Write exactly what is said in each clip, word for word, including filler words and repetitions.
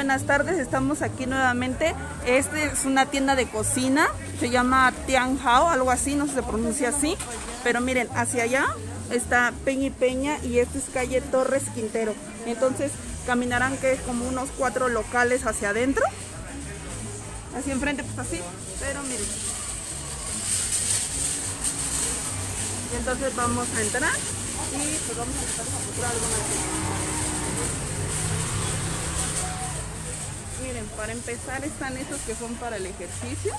buenas tardes, estamos aquí nuevamente. Esta es una tienda de cocina, se llama Tianhao, algo así, no se pronuncia así. Pero miren, hacia allá está Peña y Peña y esta es calle Torres Quintero. Entonces caminarán que es como unos cuatro locales hacia adentro. Así enfrente pues así, pero miren. Y entonces vamos a entrar y pues vamos a empezar a comprar algunas cosas. Miren, para empezar están estos que son para el ejercicio.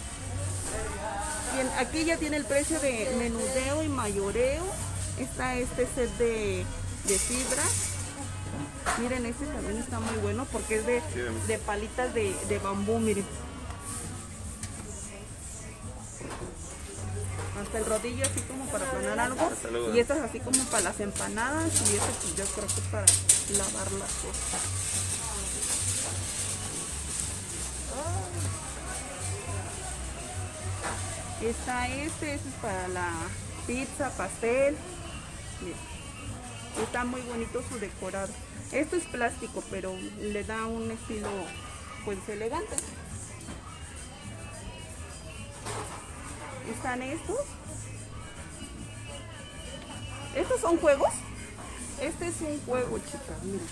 Bien, aquí ya tiene el precio de menudeo y mayoreo. Está este set de, de fibra. Miren, este también está muy bueno porque es de, de palitas de, de bambú, miren. Hasta el rodillo así como para poner algo. Y estas así como para las empanadas. Y este pues yo creo que es para lavar las cosas. Está este, este es para la pizza, pastel. Miren, está muy bonito su decorado. Esto es plástico, pero le da un estilo pues elegante. Están estos. ¿Estos son juegos? Este es un juego, chicas, miren.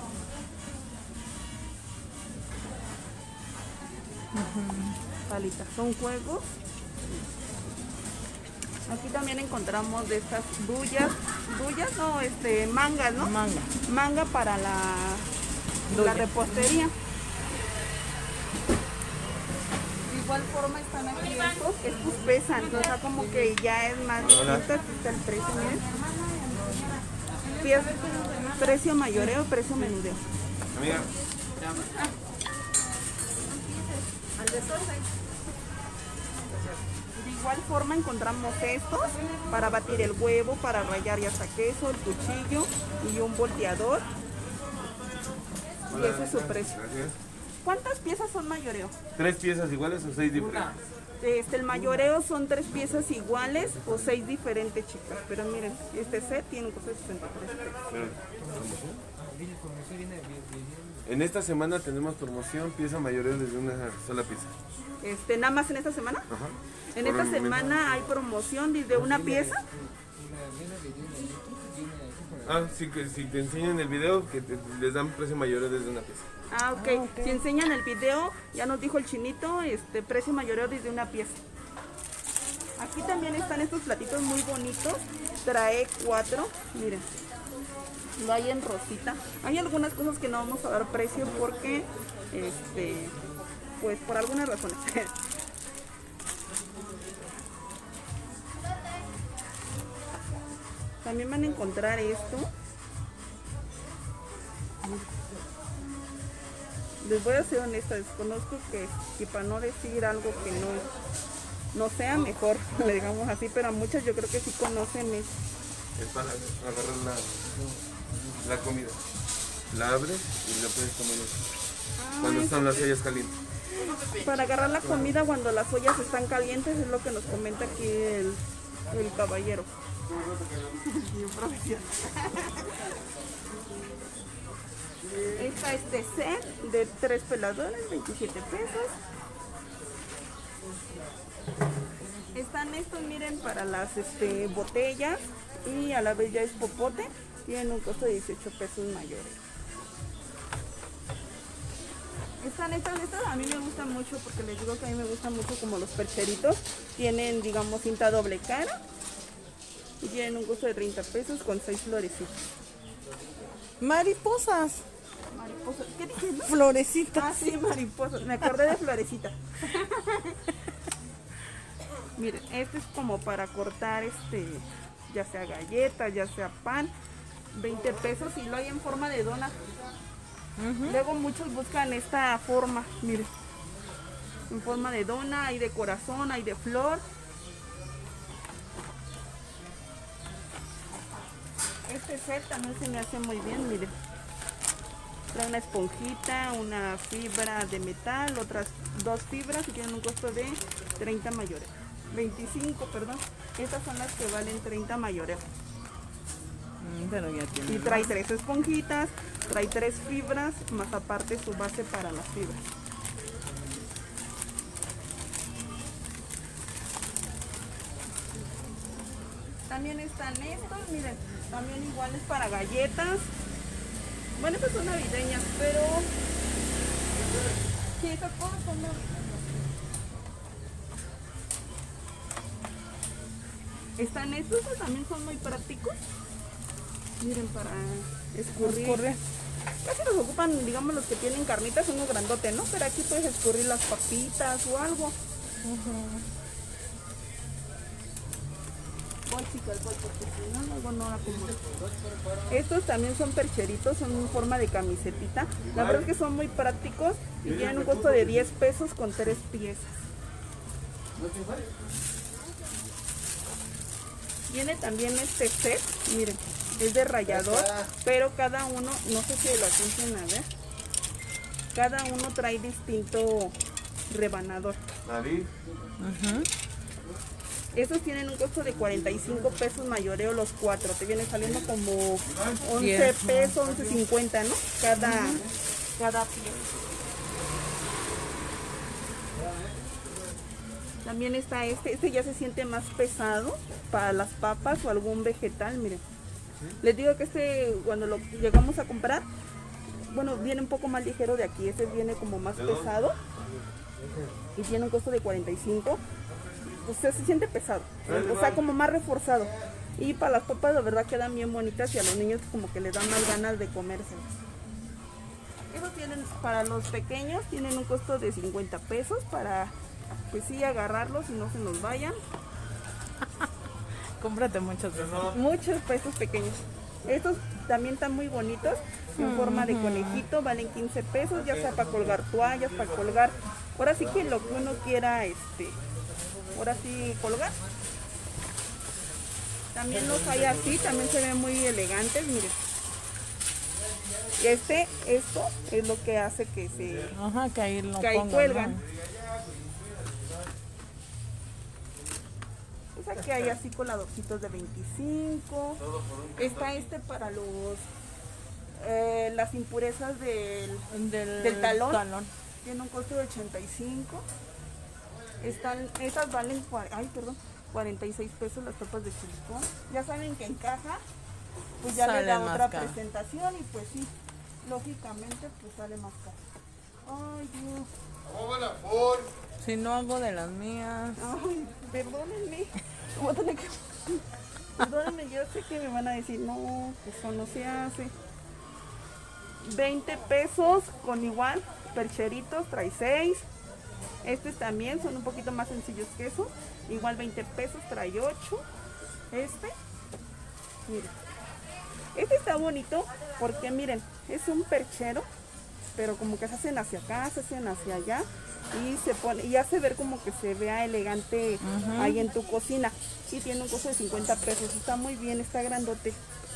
Uh-huh. Palitas, son juegos. Aquí también encontramos de estas duyas, duyas no, este, mangas, ¿no? Manga. Manga para la, la repostería. De igual forma están aquí estos, estos pesan, o sea, como que ya es más distinto. Aquí está el precio, miren. Precio mayoreo, precio menudeo. Amiga. Al desorden. De igual forma encontramos estos para batir el huevo, para rallar ya sea queso, el cuchillo y un volteador. Y ese es su precio. Gracias. ¿Cuántas piezas son mayoreo? ¿Tres piezas iguales o seis diferentes? Este, el mayoreo son tres piezas iguales o seis diferentes, chicas. Pero miren, este set tiene un costo de sesenta y tres pesos. En esta semana tenemos promoción, pieza mayoreo desde una sola pieza. Este, ¿nada más en esta semana? Ajá. En esta semana hay promoción desde una pieza. Ah, sí, que si te enseñan el video, que te, les dan precio mayoreo desde una pieza. Ah, okay. ah, ok. Si enseñan el video, ya nos dijo el chinito, este precio mayoreo desde una pieza. Aquí también están estos platitos muy bonitos. Trae cuatro, miren. Lo hay en rosita. Hay algunas cosas que no vamos a dar precio porque, este, pues por algunas razones. También van a encontrar esto. Les voy a ser honesta, desconozco que, y para no decir algo que no, no sea mejor, le digamos así, pero a muchas yo creo que sí conocen esto. Es para agarrar la, la comida. La abres y la puedes comer ah, cuando están las ollas calientes. Para agarrar la comida cuando las ollas están calientes, es lo que nos comenta aquí el, el caballero. Está este set de tres peladores, veintisiete pesos. Están estos, miren, para las este, botellas y a la vez ya es popote. Tienen un costo de dieciocho pesos mayores. Están estas, estas a mí me gustan mucho porque les digo que a mí me gustan mucho como los percheritos. Tienen, digamos, cinta doble cara. Y tienen un costo de treinta pesos con seis florecitas. Mariposas. Mariposas. ¿Qué dije? ¿No? Florecitas. Ah, sí, mariposas. Me acordé de florecita. Miren, este es como para cortar este, ya sea galletas, ya sea pan. veinte pesos y lo hay en forma de dona. Uh-huh. Luego muchos buscan esta forma, miren. En forma de dona, hay de corazón, hay de flor. Este set también se me hace muy bien, miren. Trae una esponjita, una fibra de metal, otras dos fibras y tienen un costo de treinta mayores. veinticinco, perdón. Estas son las que valen treinta mayores. Mm, pero ya tiene. Y trae tres esponjitas, trae tres fibras, más aparte su base para las fibras. También están estos, miren, también iguales para galletas. Bueno, estas son navideñas, pero sí, esas cosas son navideñas. Están estos, que también son muy prácticos. Miren, para escurrir. Escurre. Casi los ocupan, digamos, los que tienen carnitas, uno grandote, ¿no? Pero aquí puedes escurrir las papitas o algo. Ujú. Chicas, porque si no, luego no acomodo. Estos también son percheritos, son en forma de camisetita. La verdad es que son muy prácticos y tienen un costo de diez pesos con tres piezas. Viene también este set, miren, es de rallador, pero cada uno, no sé si lo alcancen a ver, cada uno trae distinto rebanador. Ujú. Estos tienen un costo de cuarenta y cinco pesos mayoreo los cuatro. Te viene saliendo como once diez, pesos, once cincuenta, ¿no? Cada, uh-huh. cada pieza. También está este. Este ya se siente más pesado para las papas o algún vegetal, miren. Les digo que este, cuando lo llegamos a comprar, bueno, viene un poco más ligero de aquí. Este viene como más pesado y tiene un costo de cuarenta y cinco. O sea, se siente pesado, o sea, como más reforzado. Y para las papas, la verdad, quedan bien bonitas y a los niños como que les dan más ganas de comérselas. Esos tienen, para los pequeños, tienen un costo de cincuenta pesos para, pues sí, agarrarlos y no se nos vayan. Cómprate muchos de esos. Muchos pesos pequeños. Estos también están muy bonitos, en uh-huh. forma de conejito, valen quince pesos, ya sea para colgar toallas, para colgar, ahora sí que lo que uno quiera, este... ahora sí colgar. También los hay así, también se ven muy elegantes, miren. Y este, esto es lo que hace que se Ajá, que ahí, lo que ahí pongan, cuelgan. ¿no? Pues aquí hay así coladorcitos de veinticinco. Está este para los eh, las impurezas del, del, del talón. talón. Tiene un costo de ochenta y cinco. Están, estas valen, ay, perdón, cuarenta y seis pesos las tapas de silicón. Ya saben que en caja, pues ya le da otra caro. presentación y pues sí, lógicamente pues sale más caro. Ay, Dios. Si no hago de las mías. Ay, perdónenme. ¿Cómo tener que... Perdónenme, yo sé que me van a decir, no, eso no se hace. veinte pesos con igual, percheritos, trae seis. Estos también son un poquito más sencillos que eso. Igual veinte pesos, trae ocho. Este, miren. Este está bonito porque miren, es un perchero, pero como que se hacen hacia acá, se hacen hacia allá. Y se pone, y hace ver como que se vea elegante uh-huh. ahí en tu cocina. Y tiene un costo de cincuenta pesos. Está muy bien, está grandote.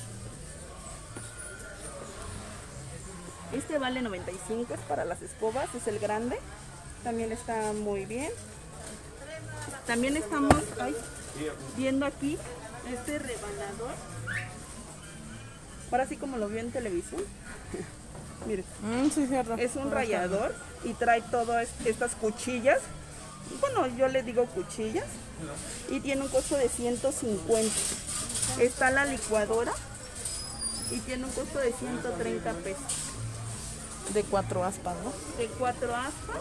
Este vale noventa y cinco, es para las escobas, es el grande. También está muy bien. También estamos ay, viendo aquí este rebanador. Ahora sí como lo vio en televisión. Miren, mm, sí, cierto. Es un rallador y trae todas estas cuchillas. Bueno, yo le digo cuchillas. Y tiene un costo de ciento cincuenta. Está la licuadora y tiene un costo de ciento treinta pesos. De cuatro aspas, ¿no? De cuatro aspas.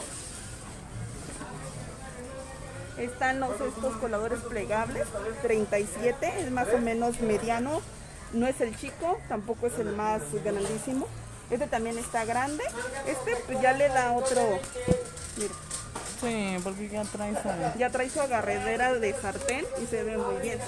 Están los, estos coladores plegables, treinta y siete, es más o menos mediano. No es el chico, tampoco es el más grandísimo. Este también está grande. Este pues ya le da otro, mira. Sí, porque ya trae su... Ya trae su agarredera de sartén y se ve muy bien.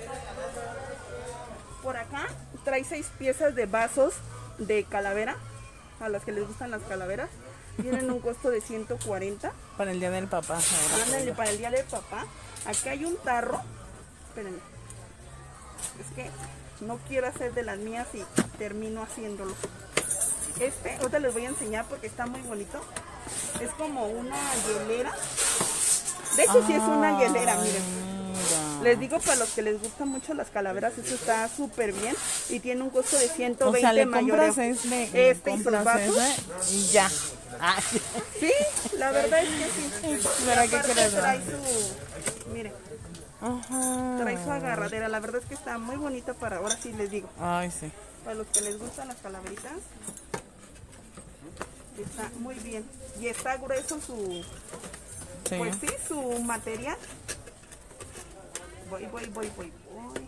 Por acá trae seis piezas de vasos de calavera, a las que les gustan las calaveras. Tienen un costo de ciento cuarenta. Para el día del papá. Ándale, para el día del papá. Aquí hay un tarro. Espérenme. Es que no quiero hacer de las mías y termino haciéndolo. Este, ahorita les voy a enseñar porque está muy bonito. Es como una hielera. De hecho, sí es una hielera, miren. Mira. Les digo, para los que les gustan mucho las calaveras, eso está súper bien. Y tiene un costo de ciento veinte o sea, le mayoreo. compras este, Este y sus compras vasos. ese y ya. Ah. Sí, la verdad es que sí. ¿Para Y qué aparte crees? trae su... Miren, Ajá. trae su agarradera. La verdad es que está muy bonito para... Ahora sí les digo. Ay, sí. Para los que les gustan las calaveritas. Está muy bien. Y está grueso su... Sí. Pues sí, su material. Voy, voy, voy, voy, voy.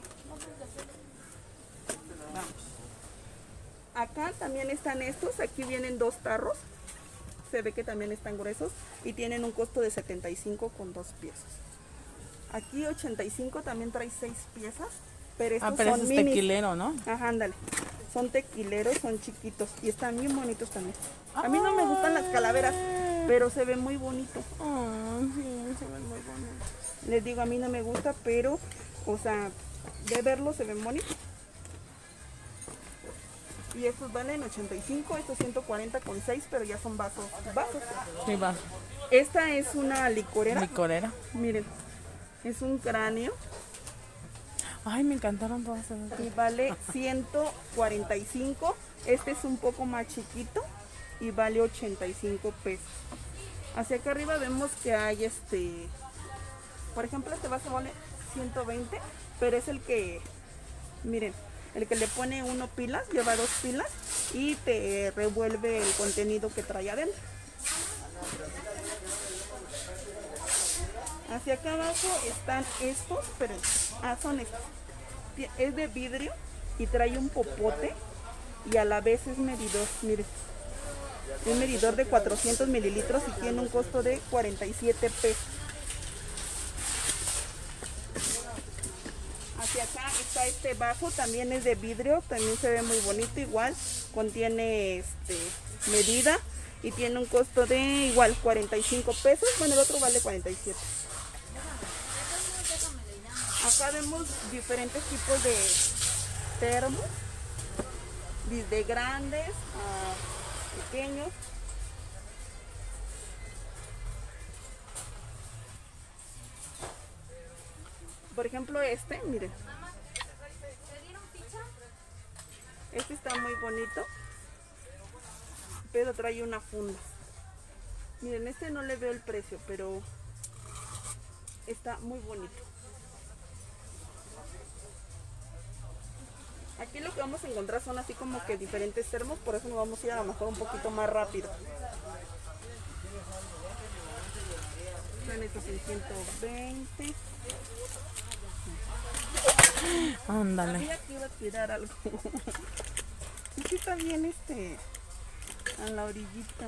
Vamos. Acá también están estos. Aquí vienen dos tarros. Se ve que también están gruesos. Y tienen un costo de setenta y cinco con dos piezas. Aquí ochenta y cinco también trae seis piezas. Pero estos Ah, pero son ese es minis. tequilero, ¿no? Ajá, ándale. Son tequileros, son chiquitos. Y están bien bonitos también. A mí no me gustan las calaveras, pero se ve muy bonito. Ah, sí, se ve muy bonito. Les digo, a mí no me gusta, pero, o sea, de verlo se ven bonitos. Y estos valen ochenta y cinco, estos ciento cuarenta con seis, pero ya son vasos. vasos. Sí, va. Esta es una licorera. Licorera. Miren, es un cráneo Ay, me encantaron todas esas. y vale ciento cuarenta y cinco. Este es un poco más chiquito y vale ochenta y cinco pesos. Hacia acá arriba vemos que hay este, por ejemplo, este vaso vale ciento veinte, pero es el que, miren, el que le pone uno pilas, lleva dos pilas y te revuelve el contenido que trae adentro. Hacia acá abajo están estos, pero ah, son estos. Es de vidrio y trae un popote y a la vez es medidor, miren. Un medidor de cuatrocientos mililitros y tiene un costo de cuarenta y siete pesos. Hacia acá está este vaso, también es de vidrio, también se ve muy bonito, igual contiene este, medida y tiene un costo de igual cuarenta y cinco pesos. Bueno, el otro vale cuarenta y siete. Acá vemos diferentes tipos de termos, desde grandes a pequeños. Por ejemplo este, miren. Este está muy bonito, pero trae una funda. Miren, este no le veo el precio, pero está muy bonito. Aquí lo que vamos a encontrar son así como que diferentes termos, por eso nos vamos a ir a lo mejor un poquito más rápido. Son estos en ciento veinte. Ándale. Sabía que iba a tirar algo. Aquí está bien este, a la orillita.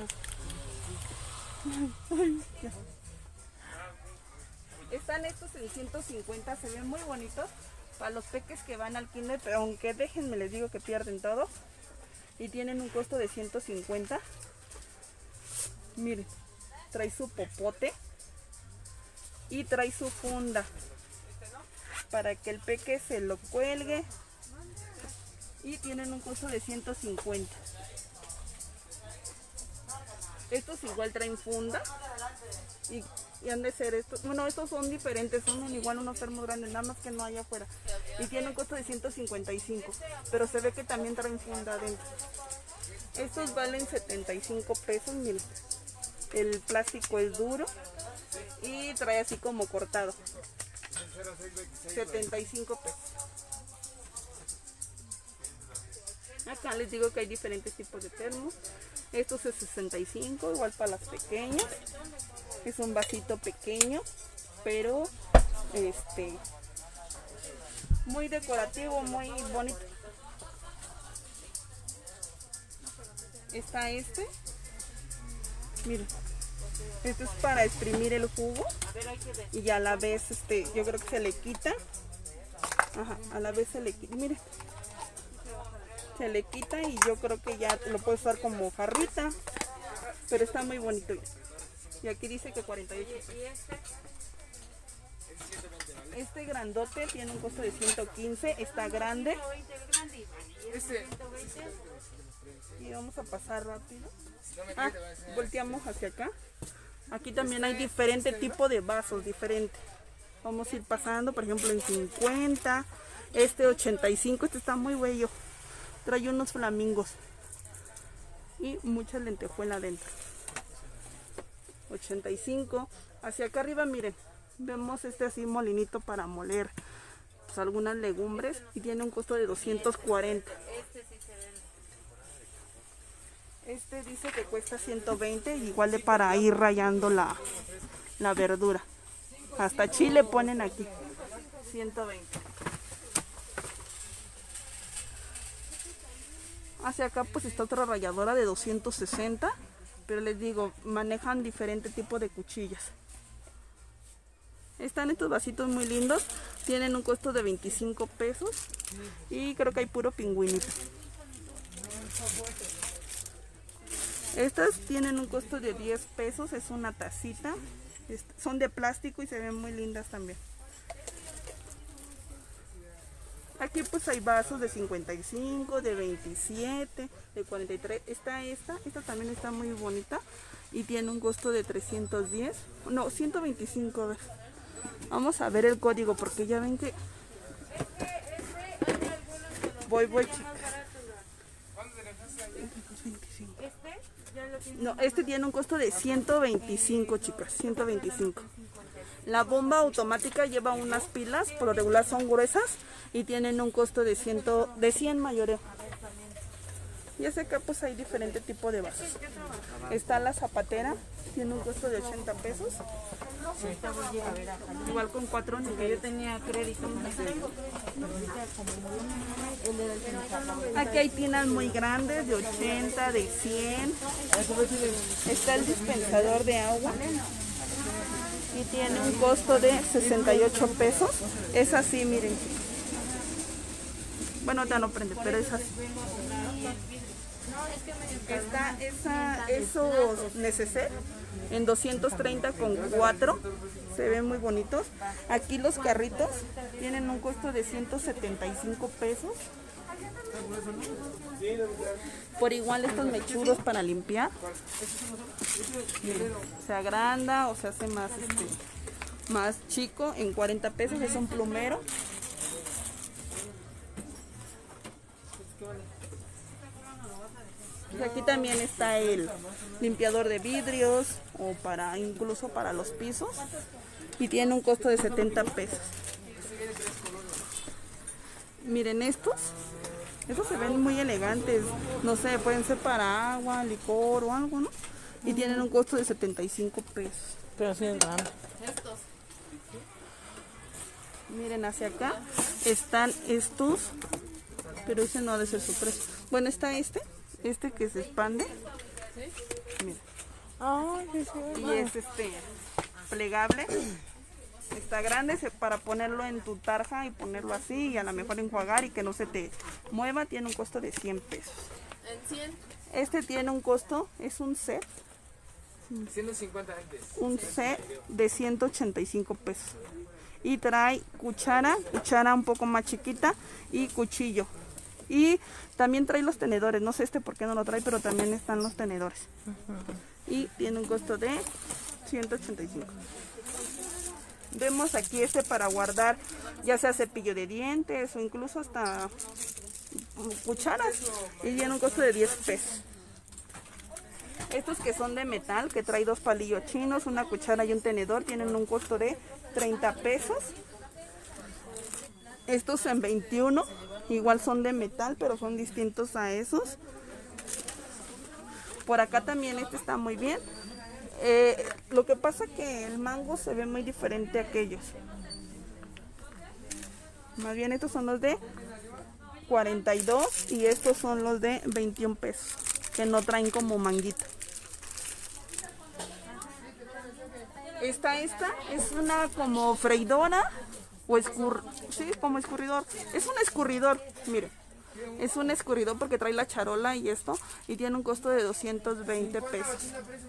Ay, ya. Están estos en ciento cincuenta, se ven muy bonitos para los peques que van al kinder, pero aunque déjenme les digo que pierden todo. Y tienen un costo de ciento cincuenta. Miren, trae su popote y trae su funda para que el peque se lo cuelgue. Y tienen un costo de ciento cincuenta. Estos igual traen funda y, y han de ser estos, bueno, estos son diferentes, son igual unos termos grandes, nada más que no hay afuera. Y tienen un costo de ciento cincuenta y cinco, pero se ve que también traen funda adentro. Estos valen setenta y cinco pesos, miren. El plástico es duro y trae así como cortado. setenta y cinco pesos. Acá les digo que hay diferentes tipos de termos. Estos es sesenta y cinco, igual para las pequeñas. Es un vasito pequeño, pero este muy decorativo, muy bonito. Está este. Miren, este es para exprimir el jugo y a la vez este, yo creo que se le quita. Ajá, a la vez se le quita. Miren, se le quita y yo creo que ya lo puedes usar como jarrita, pero está muy bonito. Y aquí dice que cuarenta y ocho pesos. Este grandote tiene un costo de ciento quince, está grande. Y vamos a pasar rápido. Ah, volteamos hacia acá. Aquí también hay diferente tipo de vasos, diferente. Vamos a ir pasando, por ejemplo en cincuenta, este ochenta y cinco, este está muy bello, trae unos flamingos y mucha lentejuela adentro. ochenta y cinco, hacia acá arriba miren, vemos este así molinito para moler pues, algunas legumbres y tiene un costo de doscientos cuarenta. Este dice que cuesta ciento veinte, igual de para ir rayando la, la verdura. Hasta chile ponen aquí, ciento veinte. Hacia acá pues está otra ralladora de doscientos sesenta, pero les digo, manejan diferente tipo de cuchillas. Están estos vasitos muy lindos, tienen un costo de veinticinco pesos y creo que hay puro pingüinito. Estas tienen un costo de diez pesos, es una tacita, son de plástico y se ven muy lindas también. Aquí pues hay vasos de cincuenta y cinco, de veintisiete, de cuarenta y tres. Está esta, esta también está muy bonita y tiene un costo de trescientos diez, no, ciento veinticinco. A ver. Vamos a ver el código porque ya ven que... Voy, voy, chicas. No, este tiene un costo de ciento veinticinco, chicas, ciento veinticinco. La bomba automática lleva unas pilas, por lo regular son gruesas y tienen un costo de, cien, de cien mayoreo. Y hacia acá pues hay diferente tipo de vasos. Está la zapatera, tiene un costo de ochenta pesos. Igual con cuatro niveles. Yo tenía crédito. Aquí hay tinas muy grandes, de ochenta, de cien. Está el dispensador de agua. Y tiene un costo de sesenta y ocho pesos. Es así, miren. Bueno, ya no prende, pero es así. Está esa, esos neceser en doscientos treinta con cuatro. Se ven muy bonitos. Aquí los carritos tienen un costo de ciento setenta y cinco pesos. Por igual estos mechudos para limpiar. Miren, se agranda o se hace más, este, más chico en cuarenta pesos. Es un plumero. Y aquí también está el limpiador de vidrios o para incluso para los pisos y tiene un costo de setenta pesos. Miren estos, estos se ven muy elegantes, no sé, pueden ser para agua, licor o algo, ¿no? Y tienen un costo de setenta y cinco pesos. Pero sí es grande. Miren hacia acá están estos, pero ese no ha de ser su precio. Bueno, está este. Este que se expande, mira. Oh, sí, sí, y es este plegable, está grande para ponerlo en tu tarja y ponerlo así y a lo mejor enjuagar y que no se te mueva. Tiene un costo de cien pesos. ¿En cien? Este tiene un costo, es un set, ciento cincuenta antes. un set de ciento ochenta y cinco pesos y trae cuchara, cuchara un poco más chiquita y cuchillo. Y también trae los tenedores, no sé este por qué no lo trae, pero también están los tenedores. Uh-huh. Y tiene un costo de ciento ochenta y cinco. Vemos aquí este para guardar ya sea cepillo de dientes o incluso hasta cucharas y tiene un costo de diez pesos. Estos que son de metal, que trae dos palillos chinos, una cuchara y un tenedor, tienen un costo de treinta pesos. Estos en veintiuno. Igual son de metal, pero son distintos a esos. Por acá también este está muy bien. Eh, lo que pasa que el mango se ve muy diferente a aquellos. Más bien estos son los de cuarenta y dos y estos son los de veintiún pesos, que no traen como manguita. Esta, esta es una como freidora. O escur... sí, como escurridor. Es un escurridor, mire. Es un escurridor porque trae la charola y esto. Y tiene un costo de doscientos veinte pesos.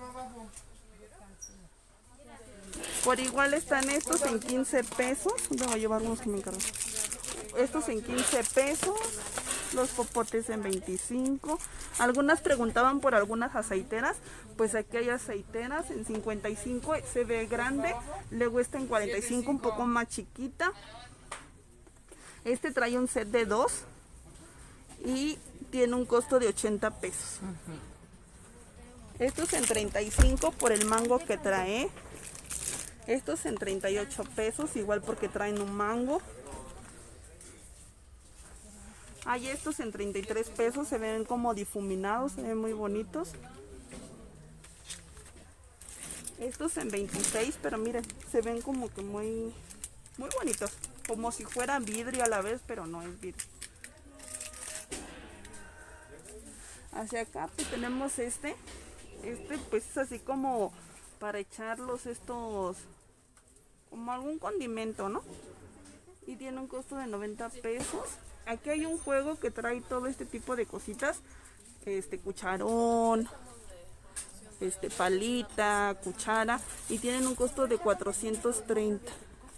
Por igual están estos en quince pesos. Voy a llevar unos que me encargo. Estos en quince pesos. los popotes en veinticinco. Algunas preguntaban por algunas aceiteras, pues aquí hay aceiteras en cincuenta y cinco, se ve grande, luego está en cuarenta y cinco, un poco más chiquita. Este trae un set de dos y tiene un costo de ochenta pesos. Estos en treinta y cinco por el mango que trae. Estos en treinta y ocho pesos, igual porque traen un mango. Hay estos en treinta y tres pesos, se ven como difuminados, se ven muy bonitos. Estos en veintiséis, pero miren, se ven como que muy, muy bonitos. Como si fuera vidrio a la vez, pero no es vidrio. Hacia acá pues tenemos este. Este pues es así como para echarlos estos, como algún condimento, ¿no? Y tiene un costo de noventa pesos. Aquí hay un juego que trae todo este tipo de cositas. Este cucharón, este palita, cuchara, y tienen un costo de cuatrocientos treinta.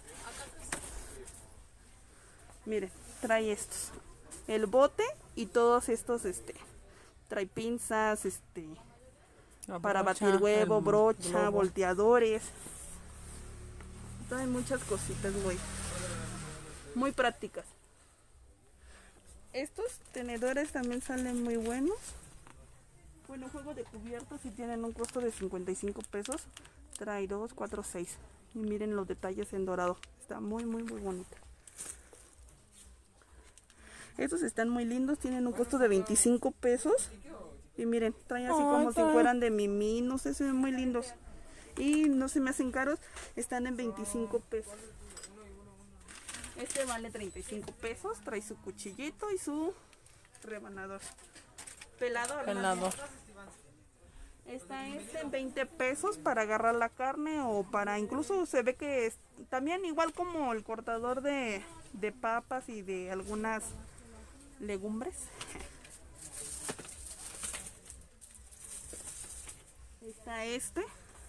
Miren, trae estos, el bote y todos estos, este, trae pinzas, este, La para brocha, batir huevo, brocha, globo. volteadores. Trae muchas cositas, güey. Muy prácticas. Estos tenedores también salen muy buenos. Bueno, juego de cubiertos y tienen un costo de cincuenta y cinco pesos. Trae dos, cuatro, seis. Y miren los detalles en dorado. Está muy, muy, muy bonito. Estos están muy lindos. Tienen un costo de veinticinco pesos. Y miren, traen así como Ay, si fueran de Mimi. No sé, se ven muy lindos. Y no se me hacen caros. Están en veinticinco pesos. Este vale treinta y cinco pesos. Trae su cuchillito y su rebanador. Pelador. Pelador. Está este en veinte pesos para agarrar la carne o para incluso se ve que es también igual como el cortador de, de papas y de algunas legumbres. Está este.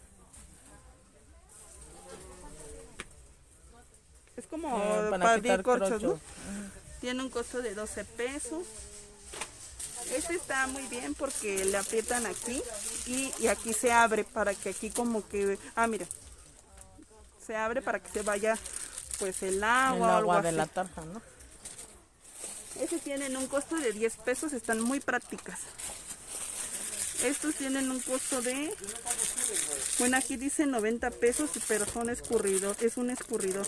Es como eh, para abrir corchos, ¿no? Uh-huh. Tiene un costo de doce pesos. Este está muy bien porque le aprietan aquí y, y aquí se abre para que aquí como que... Ah, mira. Se abre para que se vaya pues el agua. El agua o algo de así. La tarja, ¿no? Este tienen un costo de diez pesos, están muy prácticas. Estos tienen un costo de... Bueno, aquí dice noventa pesos, pero son escurridos, es un escurridor.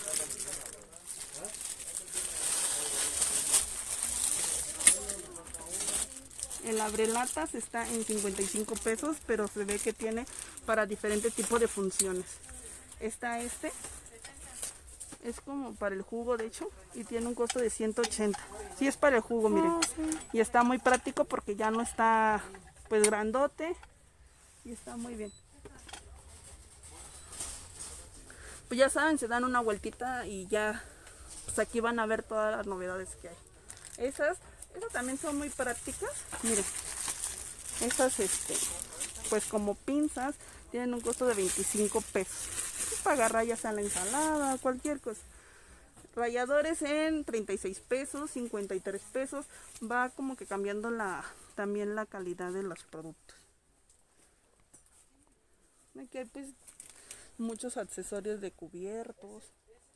El abrelatas está en cincuenta y cinco pesos, pero se ve que tiene para diferentes tipos de funciones. Está este, es como para el jugo de hecho, y tiene un costo de ciento ochenta. Sí es para el jugo, miren. Oh, sí. Y está muy práctico porque ya no está pues grandote y está muy bien. Pues ya saben, se dan una vueltita y ya, pues aquí van a ver todas las novedades que hay. Esas... Estas también son muy prácticas. Miren, estas este, pues como pinzas, tienen un costo de veinticinco pesos. Es para agarrar ya sea la ensalada, cualquier cosa. Ralladores en treinta y seis pesos, cincuenta y tres pesos. Va como que cambiando la también la calidad de los productos. Aquí hay pues muchos accesorios de cubiertos.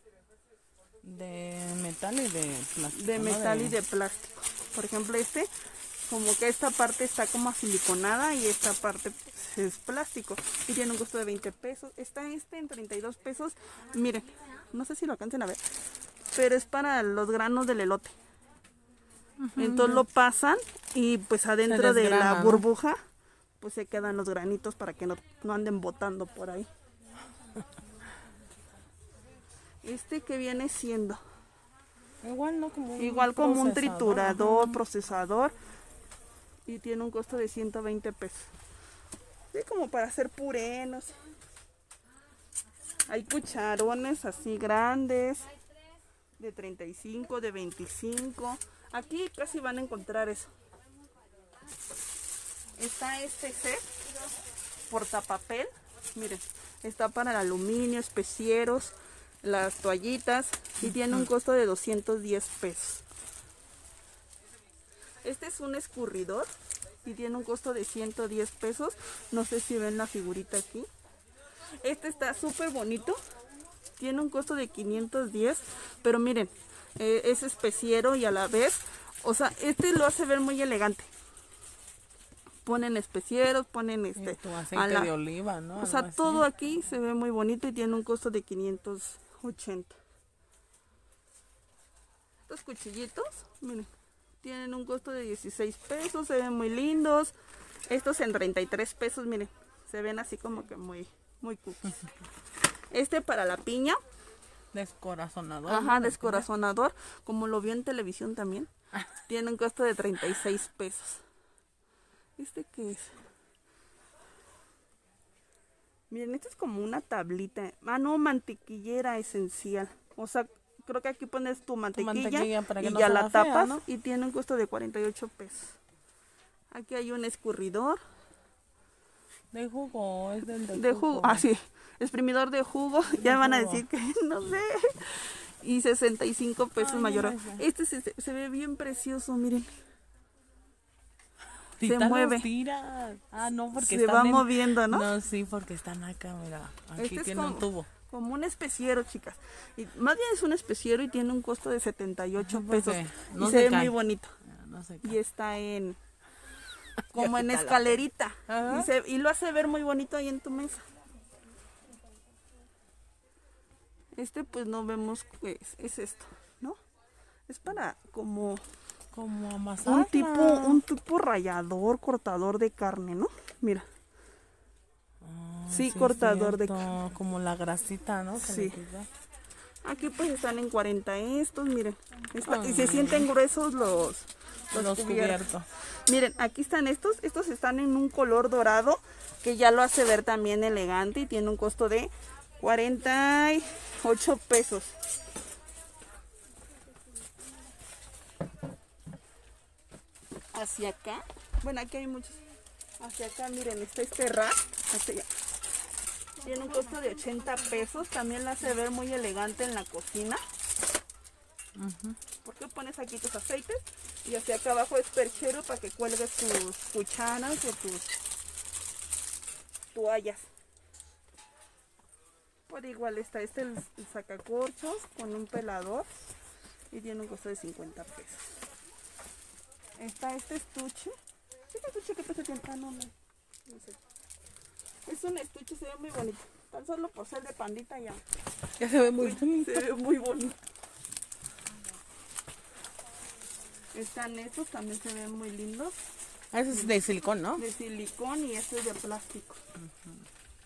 De metal y de plástico. De metal ¿no? de... y de plástico. Por ejemplo, este, como que esta parte está como siliconada y esta parte pues, es plástico. Y tiene un costo de veinte pesos. Está este en treinta y dos pesos. Miren, no sé si lo alcancen a ver, pero es para los granos del elote. Uh-huh. Entonces lo pasan y pues adentro de la burbuja, ¿no? Pues se quedan los granitos para que no, no anden botando por ahí. Este que viene siendo igual no como un igual como un triturador, ajá. procesador, y tiene un costo de ciento veinte pesos. Sí, como para hacer puré, no sé. Hay cucharones así grandes de treinta y cinco, de veinticinco. Aquí casi van a encontrar eso. Está este set portapapel, miren, está para el aluminio, especieros, las toallitas, y tiene un costo de doscientos diez pesos. Este es un escurridor y tiene un costo de ciento diez pesos. No sé si ven la figurita aquí. Este está súper bonito. Tiene un costo de quinientos diez, pero miren, eh, es especiero y a la vez, o sea, este lo hace ver muy elegante. Ponen especieros, ponen este... Tu aceite la, de oliva, ¿no? O sea, así. Todo aquí se ve muy bonito y tiene un costo de quinientos ochenta. Estos cuchillitos, miren, tienen un costo de dieciséis pesos, se ven muy lindos. Estos en treinta y tres pesos, miren, se ven así como que muy, muy cookies. Este para la piña. Descorazonador. Ajá, descorazonador, como lo vio en televisión también. Tiene un costo de treinta y seis pesos. ¿Este qué es? Miren, esto es como una tablita. Ah, no, mantequillera esencial. O sea, creo que aquí pones tu mantequilla, tu mantequilla para que y no ya la tapas, fea, ¿no? Y tiene un costo de cuarenta y ocho pesos. Aquí hay un escurridor. De jugo, es del de, de jugo. jugo. Ah, sí. Exprimidor de jugo. De ya jugo. Van a decir que no sé. Y sesenta y cinco pesos. Ay, mayor. Este se, se ve bien precioso, miren. Se mueve. Ah, no, porque se va en... moviendo, ¿no? No, sí, porque están acá, mira. Aquí este tiene como, un tubo. Como un especiero, chicas. Y más bien es un especiero y tiene un costo de setenta y ocho pesos. No y se, se ve cae. Muy bonito. No, no se y está en como en escalerita. Y, se, y lo hace ver muy bonito ahí en tu mesa. Este pues no vemos qué es, es esto, ¿no? Es para como como amasar. Un tipo, un tipo rallador, cortador de carne, ¿no? Mira. Oh, sí, sí, cortador cierto. de carne. Como la grasita, ¿no? Sí. Aquí pues están en cuarenta estos, miren. Está, y se sienten gruesos los, los, los cubiertos. cubiertos. Miren, aquí están estos. Estos están en un color dorado que ya lo hace ver también elegante y tiene un costo de cuarenta y ocho pesos. Hacia acá, bueno, aquí hay muchos. Hacia acá, miren, está este rack. Hacia allá. Tiene un costo de ochenta pesos. También la hace ver muy elegante en la cocina. Uh-huh. Porque pones aquí tus aceites y hacia acá abajo es perchero para que cuelgues tus cucharas o tus toallas. Por igual está este el, el sacacorchos con un pelador y tiene un costo de cincuenta pesos. Está este estuche. ¿Este estuche qué peso tiene? Ah, no, no. No sé. Es un estuche, se ve muy bonito. Tan solo por ser de pandita ya. Ya se ve muy bonito. Se ve muy bonito. Están estos, también se ven muy lindos. Ah, ese es de silicón, ¿no? De silicón y este es de plástico. Uh-huh.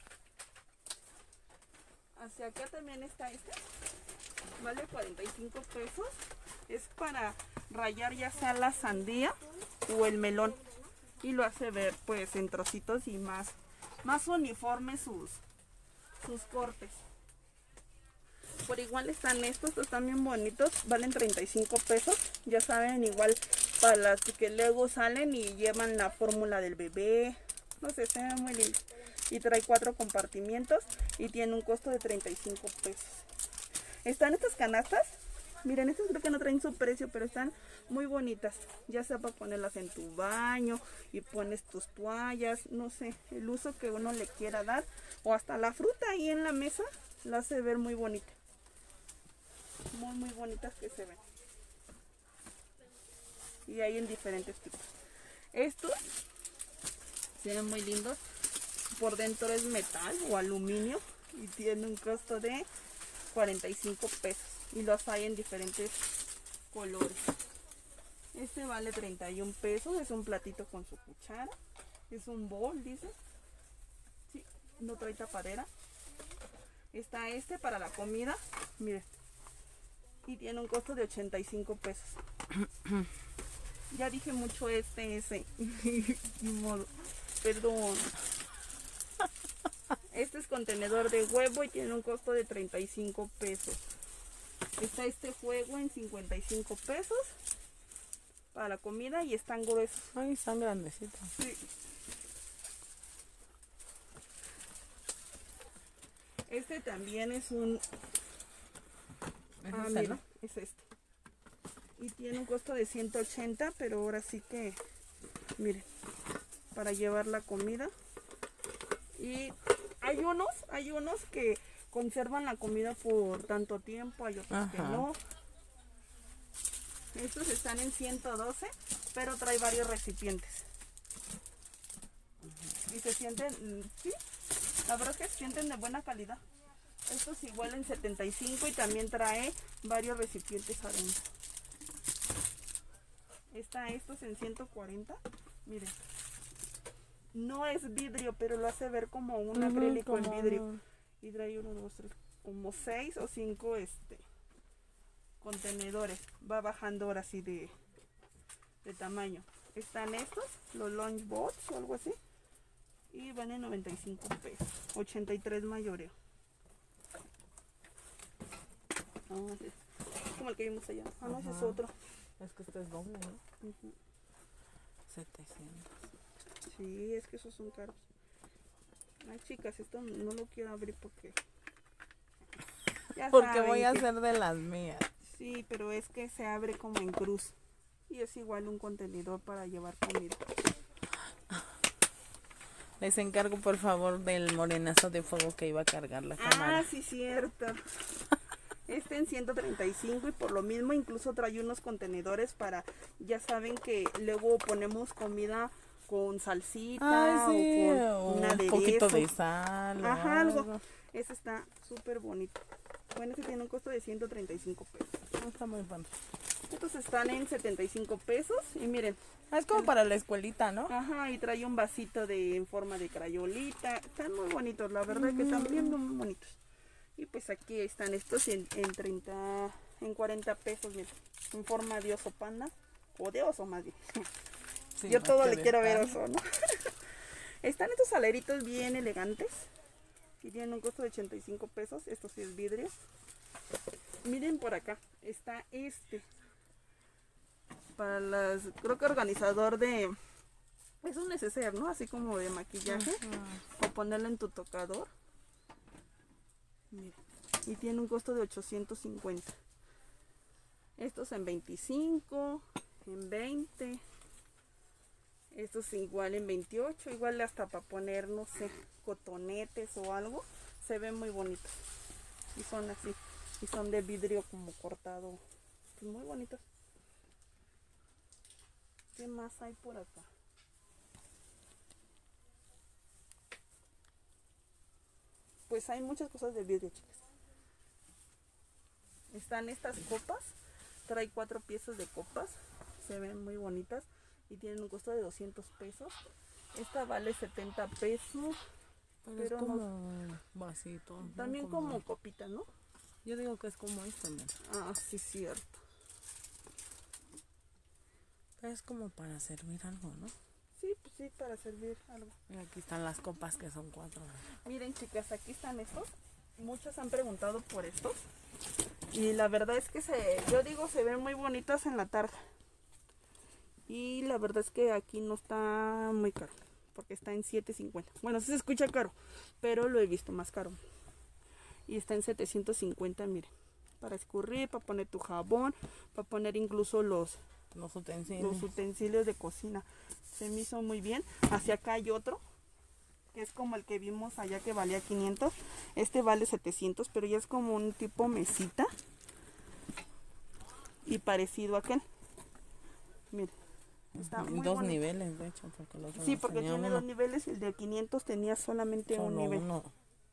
Hacia acá también está este. Vale cuarenta y cinco pesos. Es para rallar ya sea la sandía o el melón. Y lo hace ver pues en trocitos y más, más uniforme sus, sus cortes. Por igual están estos, estos están bien bonitos. Valen treinta y cinco pesos. Ya saben, igual para las que luego salen y llevan la fórmula del bebé. No sé, se ve muy lindo. Y trae cuatro compartimientos y tiene un costo de treinta y cinco pesos. Están estas canastas. Miren, estas creo que no traen su precio, pero están muy bonitas. Ya sea para ponerlas en tu baño y pones tus toallas, no sé, el uso que uno le quiera dar. O hasta la fruta ahí en la mesa la hace ver muy bonita. Muy, muy bonitas que se ven. Y hay en diferentes tipos. Estos se ven muy lindos. Por dentro es metal o aluminio y tiene un costo de cuarenta y cinco pesos. Y los hay en diferentes colores. Este vale treinta y un pesos. Es un platito con su cuchara. Es un bowl, dice. Sí, no trae tapadera. Está este para la comida. Miren. Y tiene un costo de ochenta y cinco pesos. Ya dije mucho este, ese. Ni modo. Perdón. Este es contenedor de huevo y tiene un costo de treinta y cinco pesos. Está este juego en cincuenta y cinco pesos para la comida y están gruesos. Ay, están grandecitos. Sí. Este también es un... ¿Es ah, este, mira, no? es este. y tiene un costo de ciento ochenta, pero ahora sí que, miren, para llevar la comida. Y hay unos, hay unos que conservan la comida por tanto tiempo, hay otros Ajá. que no. Estos están en ciento doce, pero trae varios recipientes. Y se sienten, sí, la verdad es que se sienten de buena calidad. Estos igual en setenta y cinco y también trae varios recipientes adentro. Está estos en ciento cuarenta, miren. No es vidrio, pero lo hace ver como un acrílico en vidrio. Y trae uno, dos, tres, como seis o cinco este, contenedores. Va bajando ahora sí de, de tamaño. Están estos, los lunch bots o algo así. Y van en noventa y cinco pesos. ochenta y tres mayoreo. Ah, sí. Como el que vimos allá. Ah, no, ese es otro. Es que este es doble, ¿no? Uh-huh. setecientos. Sí, es que esos son caros. Ay, chicas, esto no lo quiero abrir porque... Ya porque voy a que... hacer de las mías. Sí, pero es que se abre como en cruz. Y es igual un contenedor para llevar comida. Les encargo, por favor, del morenazo de fuego que iba a cargar la cámara. Ah, sí, cierto. Este en ciento treinta y cinco y por lo mismo incluso trae unos contenedores para... Ya saben que luego ponemos comida... con salsita. Ay, sí, o con un aderezo. poquito de sal. Ajá, algo. algo. Ese está súper bonito. Bueno, este tiene un costo de ciento treinta y cinco pesos. No, está muy bueno. Estos están en setenta y cinco pesos. Y miren. Ah, es como el... para la escuelita, ¿no? Ajá, y trae un vasito de en forma de crayolita. Están muy bonitos, la verdad mm. que están bien muy bonitos. Y pues aquí están estos en, en treinta, en cuarenta pesos, miren. En forma de oso panda. O de oso más bien. Sí, yo todo le quiero ver oso, ¿no? Están estos aleritos bien elegantes. Y tienen un costo de ochenta y cinco pesos. Esto sí es vidrio. Miren por acá. Está este. Para las... Creo que organizador de... Es un neceser, ¿no? Así como de maquillaje. Uh-huh. O ponerlo en tu tocador. Miren. Y tiene un costo de ochocientos cincuenta. Estos en veinticinco. En veinte. Estos igual en veintiocho, igual hasta para poner, no sé, cotonetes o algo. Se ven muy bonitos. Y son así. Y son de vidrio como cortado. Pues muy bonitos. ¿Qué más hay por acá? Pues hay muchas cosas de vidrio, chicas. Están estas copas. Trae cuatro piezas de copas. Se ven muy bonitas. Y tienen un costo de doscientos pesos. Esta vale setenta pesos. Pero, pero es como no, vasito. También ¿no? como, como copita, ¿no? Yo digo que es como esto, ¿no? Ah, sí, cierto. Pero es como para servir algo, ¿no? Sí, pues sí, para servir algo. Y aquí están las copas que son cuatro. Miren, chicas, aquí están estos. Muchos han preguntado por estos. Y la verdad es que se, yo digo, se ven muy bonitas en la tarja. Y la verdad es que aquí no está muy caro, porque está en siete cincuenta. Bueno, sí se escucha caro, pero lo he visto más caro. Y está en setecientos cincuenta, miren. Para escurrir, para poner tu jabón, para poner incluso los, los, utensilios. los utensilios de cocina. Se me hizo muy bien. Hacia acá hay otro, que es como el que vimos allá que valía quinientos. Este vale setecientos, pero ya es como un tipo mesita. Y parecido a aquel. Miren. Está muy dos bonito. Niveles, de hecho, porque el otro sí, porque tiene uno. Dos niveles y el de quinientos tenía solamente Solo un nivel. Uno.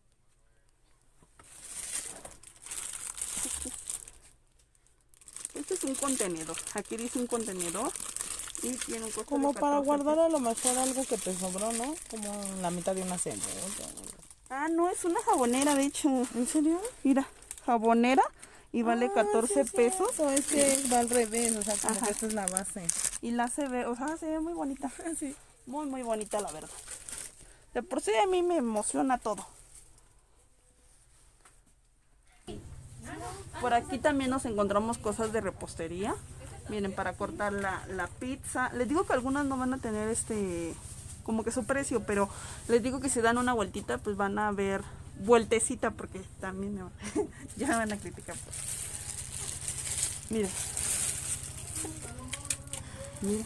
Este es un contenedor. Aquí dice un contenedor y tiene un costo como de para guardar pesos. A lo mejor algo que te sobró, ¿no? Como la mitad de una cena. Ah, no, es una jabonera, de hecho. ¿En serio? Mira, jabonera. Y vale ah, catorce sí, pesos. Sí. Es que va al revés, o sea, como Ajá. que esta es la base. Y la se ve, o sea, se ve muy bonita. Sí. Muy, muy bonita, la verdad. De por sí a mí me emociona todo. Por aquí también nos encontramos cosas de repostería. Miren, para cortar la, la pizza. Les digo que algunas no van a tener este, como que su precio, pero les digo que si dan una vueltita, pues van a ver... vueltecita, porque también me van, ya me van a criticar. Miren, Mira.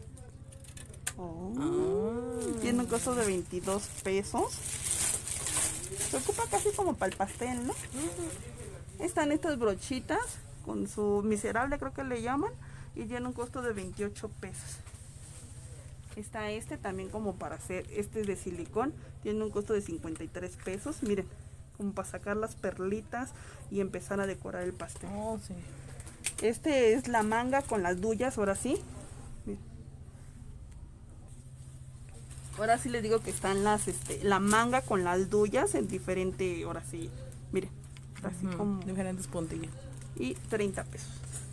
Oh, tiene un costo de veintidós pesos. Se ocupa casi como para el pastel, ¿no? Uh-huh. Están estas brochitas con su miserable, creo que le llaman, y tiene un costo de veintiocho pesos. Está este también como para hacer, este es de silicón, tiene un costo de cincuenta y tres pesos. Miren, como para sacar las perlitas y empezar a decorar el pastel. Oh, sí. Este es la manga con las duyas, ahora sí. Miren. Ahora sí les digo que están las, este, la manga con las duyas en diferente, ahora sí, miren, así Uh-huh. como. Diferentes puntillas. Y treinta pesos.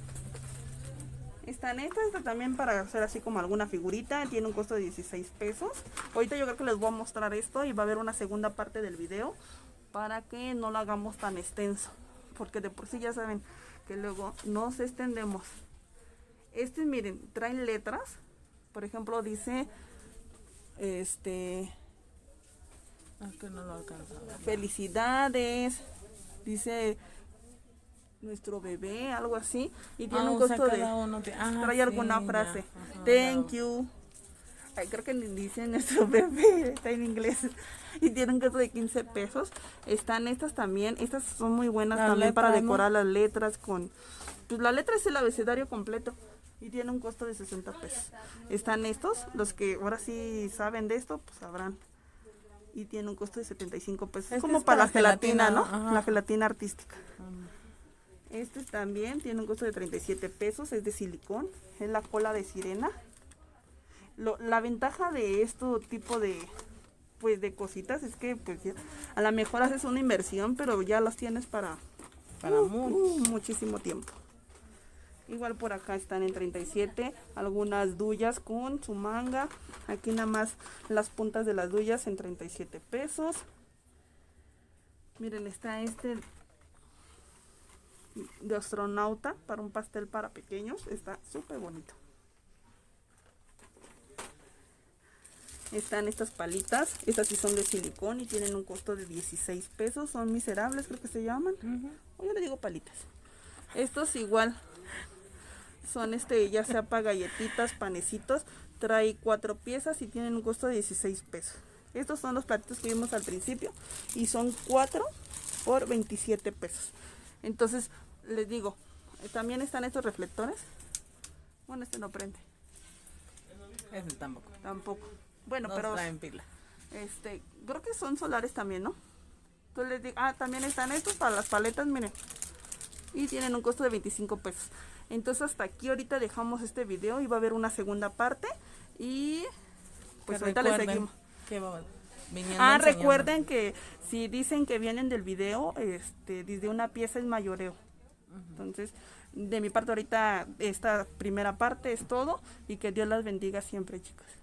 Están estas, esta también para hacer así como alguna figurita, tiene un costo de dieciséis pesos. Ahorita yo creo que les voy a mostrar esto y va a haber una segunda parte del video para que no lo hagamos tan extenso, porque de por sí ya saben que luego nos extendemos. Este, miren, traen letras, por ejemplo dice, este, es que no lo alcanza. felicidades, dice nuestro bebé, algo así, y tiene Ah, un o sea, costo de, cada uno te- ah, trae sí, alguna ya. frase, Ajá, thank claro. you. Ay, creo que ni dice nuestro bebé, está en inglés, y tiene un costo de quince pesos. Están estas también, estas son muy buenas Las también para letras, ¿no? decorar las letras con, pues la letra es el abecedario completo, y tiene un costo de sesenta pesos. Están estos, los que ahora sí saben de esto, pues sabrán. Y tiene un costo de setenta y cinco pesos. Es Este como es para para la gelatina, gelatina, ¿no? ajá. La gelatina artística. Um, Este también tiene un costo de treinta y siete pesos, es de silicón, es la cola de sirena. Lo, la ventaja de este tipo de, pues, de cositas es que pues, ya, a lo mejor haces una inversión, pero ya las tienes para, Para uh, mucho. uh, muchísimo tiempo. Igual por acá están en treinta y siete, algunas duyas con su manga. Aquí nada más las puntas de las duyas en treinta y siete pesos. Miren, está este de astronauta para un pastel para pequeños, está súper bonito. Están estas palitas, estas sí son de silicón y tienen un costo de dieciséis pesos, son miserables, creo que se llaman. uh-huh. O yo le digo palitas. Estos igual son este, ya sea para galletitas, panecitos, trae cuatro piezas y tienen un costo de dieciséis pesos. Estos son los platitos que vimos al principio y son cuatro por veintisiete pesos. Entonces, les digo, también están estos reflectores. Bueno, este no prende. Ese tampoco. Tampoco. Bueno, No pero traen pila. este, creo que son solares también, ¿no? Entonces les digo, ah, también están estos para las paletas, miren. Y tienen un costo de veinticinco pesos. Entonces hasta aquí ahorita dejamos este video y va a haber una segunda parte. Y pues Que ahorita les recuerden seguimos. que vamos viniendo Ah, enseñando. recuerden que si dicen que vienen del video, este, desde una pieza es mayoreo. Entonces, de mi parte ahorita, esta primera parte es todo y que Dios las bendiga siempre, chicos.